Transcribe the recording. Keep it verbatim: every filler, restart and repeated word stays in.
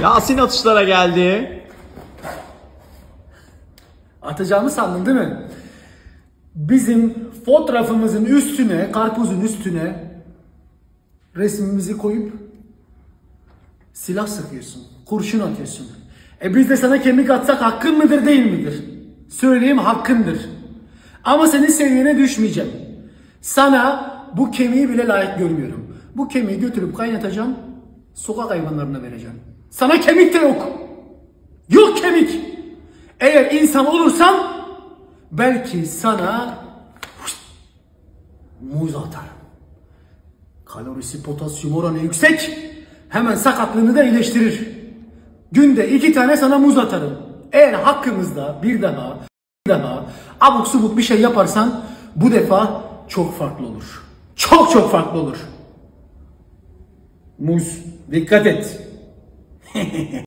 Yasin atışlara geldi. Atacağımı sandın değil mi? Bizim fotoğrafımızın üstüne, karpuzun üstüne resmimizi koyup silah sıkıyorsun, kurşun atıyorsun. E biz de sana kemik atsak hakkın mıdır değil midir? Söyleyeyim, hakkındır. Ama senin seviyene düşmeyeceğim. Sana bu kemiği bile layık görmüyorum. Bu kemiği götürüp kaynatacağım, sokak hayvanlarına vereceğim. Sana kemik de yok. Yok kemik. Eğer insan olursan belki sana muz atarım. Kalorisi, potasyum oranı yüksek. Hemen sakatlığını da iyileştirir. Günde iki tane sana muz atarım. Eğer hakkımızda bir daha, bir daha abuk subuk bir şey yaparsan bu defa çok farklı olur. Çok çok farklı olur. Muz. Dikkat et.